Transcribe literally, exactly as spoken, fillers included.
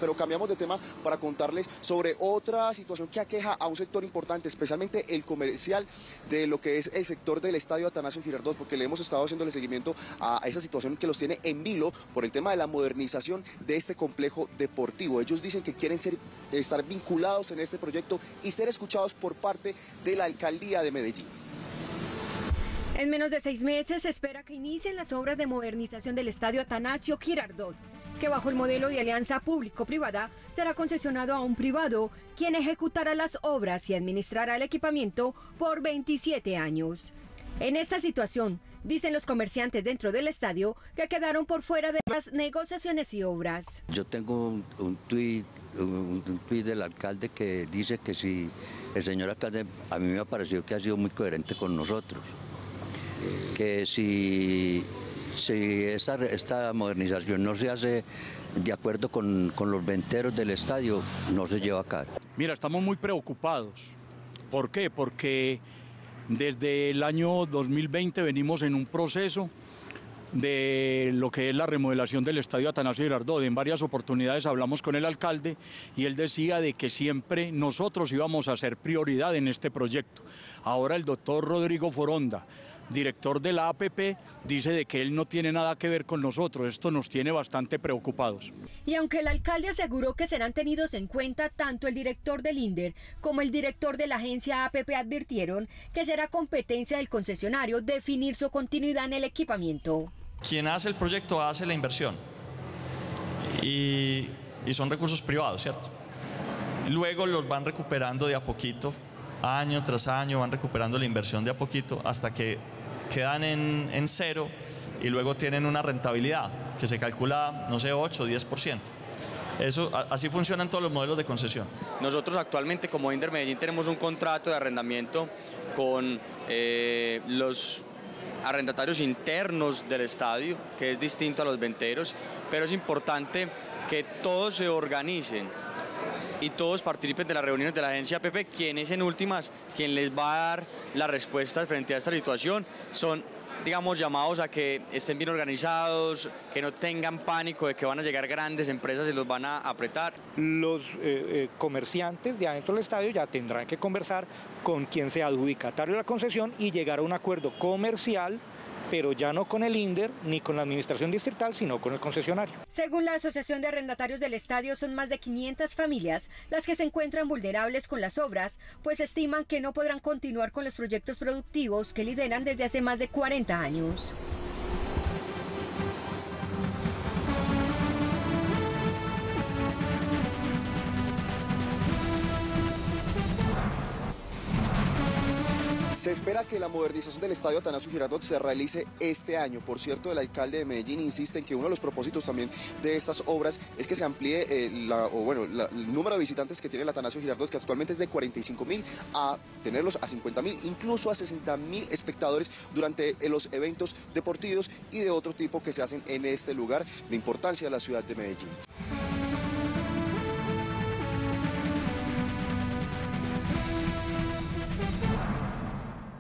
Pero cambiamos de tema para contarles sobre otra situación que aqueja a un sector importante, especialmente el comercial de lo que es el sector del estadio Atanasio Girardot, porque le hemos estado haciéndole seguimiento a esa situación que los tiene en vilo por el tema de la modernización de este complejo deportivo. Ellos dicen que quieren ser, estar vinculados en este proyecto y ser escuchados por parte de la alcaldía de Medellín. En menos de seis meses se espera que inicien las obras de modernización del estadio Atanasio Girardot, que bajo el modelo de alianza público-privada será concesionado a un privado, quien ejecutará las obras y administrará el equipamiento por veintisiete años. En esta situación, dicen los comerciantes dentro del estadio que quedaron por fuera de las negociaciones y obras. Yo tengo un, un tuit un, un tuit del alcalde que dice que si el señor alcalde, a mí me ha parecido que ha sido muy coherente con nosotros, que si, si esa, esta modernización no se hace de acuerdo con, con los venteros del estadio, no se lleva a cabo. Mira, estamos muy preocupados. ¿Por qué? Porque desde el año dos mil veinte venimos en un proceso de lo que es la remodelación del estadio Atanasio Girardot. En varias oportunidades hablamos con el alcalde y él decía de que siempre nosotros íbamos a hacer prioridad en este proyecto. Ahora el doctor Rodrigo Foronda, director de la A P P, dice de que él no tiene nada que ver con nosotros. Esto nos tiene bastante preocupados. Y aunque el alcalde aseguró que serán tenidos en cuenta, tanto el director del INDER como el director de la agencia A P P advirtieron que será competencia del concesionario definir su continuidad en el equipamiento. Quien hace el proyecto hace la inversión y, y son recursos privados, ¿cierto? Luego los van recuperando de a poquito, año tras año van recuperando la inversión de a poquito hasta que quedan en, en cero y luego tienen una rentabilidad que se calcula, no sé, ocho o diez por ciento. Eso, así funcionan todos los modelos de concesión. Nosotros actualmente como INDER Medellín tenemos un contrato de arrendamiento con eh, los arrendatarios internos del estadio, que es distinto a los venteros, pero es importante que todos se organicen y todos participen de las reuniones de la agencia A P P, quienes en últimas, quien les va a dar las respuestas frente a esta situación, son, digamos, llamados a que estén bien organizados, que no tengan pánico de que van a llegar grandes empresas y los van a apretar. Los eh, eh, comerciantes de adentro del estadio ya tendrán que conversar con quien sea adjudicatario de la concesión y llegar a un acuerdo comercial, pero ya no con el INDER ni con la administración distrital, sino con el concesionario. Según la Asociación de Arrendatarios del Estadio, son más de quinientas familias las que se encuentran vulnerables con las obras, pues estiman que no podrán continuar con los proyectos productivos que lideran desde hace más de cuarenta años. Se espera que la modernización del estadio Atanasio Girardot se realice este año. Por cierto, el alcalde de Medellín insiste en que uno de los propósitos también de estas obras es que se amplíe eh, la, o bueno, la, el número de visitantes que tiene el Atanasio Girardot, que actualmente es de cuarenta y cinco mil, a tenerlos a cincuenta mil, incluso a sesenta mil espectadores durante eh, los eventos deportivos y de otro tipo que se hacen en este lugar de importancia de la ciudad de Medellín.